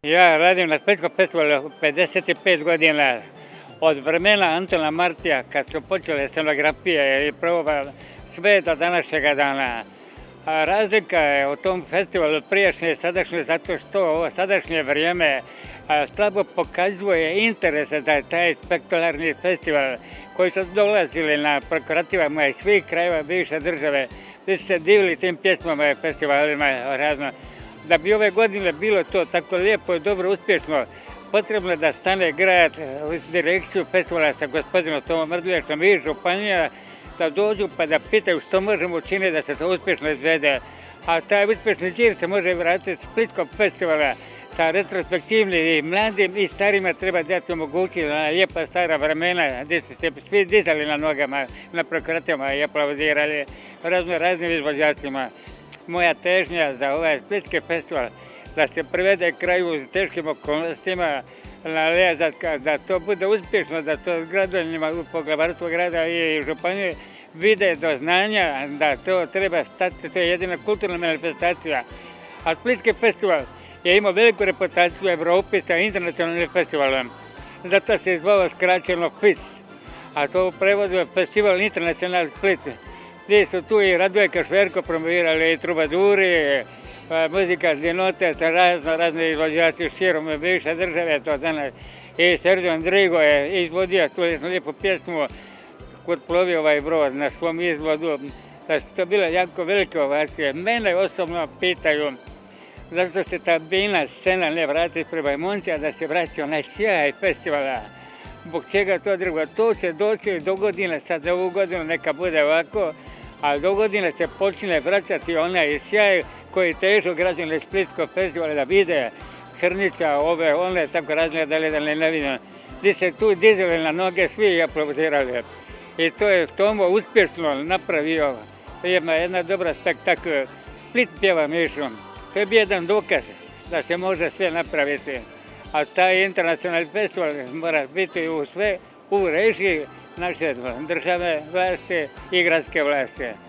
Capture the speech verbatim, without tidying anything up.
Ja radim na Splitskom festivalu pedeset pet godina. Od vremena Antona Martija, kad su počele scenografije i proba sve do današnjega dana. A razlika je u tom festivalu prijašnje i sadašnje zato što ovo sadašnje vrijeme slabo pokazuje interese za taj spektakularni festival koji su dolazili na prokorativama iz svih krajeva bivše države. Vi su se divili tim pjesmama i festivalima razno. Da bi ove godine bilo to tako lijepo i dobro uspješno, potrebno je da stane grad u direkciju festivala sa gospodinom Tomom Mrduljačom i županija, da dođu pa da pitaju što možemo učiniti da se to uspješno izvede. A taj uspješni džir se može vratiti s Splitskog festivala sa retrospektivnim i mladim i starima treba dati omogućiti na lijepa stara vremena gdje su se svi dizali na nogama, na prokorativama i aplaudirali razno raznim izvođačima. Moja težnja za ovaj Splitski festival da se privede kraju u teškim okolnostima, da to bude uspješno, da to građanima u poglavarstvu grada i županije vide do znanja da to treba stati, to je jedina kulturna manifestacija. A Splitski festival je imao veliku reputaciju u Europi sa internacionalnim festivalom. Zato se zvao skraćeno F I S, a to u prevodu je Festival Internacional Split, gdje su tu i Radujka Šverko promovirali i trubaduri, muzika Zinote, razno razne izvođači širom bivše države, to danas i Sergio Andrigo je izvodio tu lijepu pjesmu Kud plovi ovaj brod na svom izvodu, da su to bile jako velike ovacije. Mene osobno pitaju zašto se ta bina scena ne vrati prema Emonci, a da se vraća onaj sjaj festivala. Zbog čega to drugo? To će doći do godine, sad za ovu godinu neka bude ovako, a do godine se počne vraćati onaj sjaj koji težu građani Splitskog festivala da vide Hrnića, ove, one, tako razne dalje da ne vidim. Gdje se tu dizali na noge svi i aplaudirali. I to je Tomo uspješno napravio. Ima jedna dobra spektakl. Split pjeva Mišu. To je bio jedan dokaz da se može sve napraviti. A taj internacionalni festival mora biti u sve u režiji naše države, vlasti i gradske vlasti.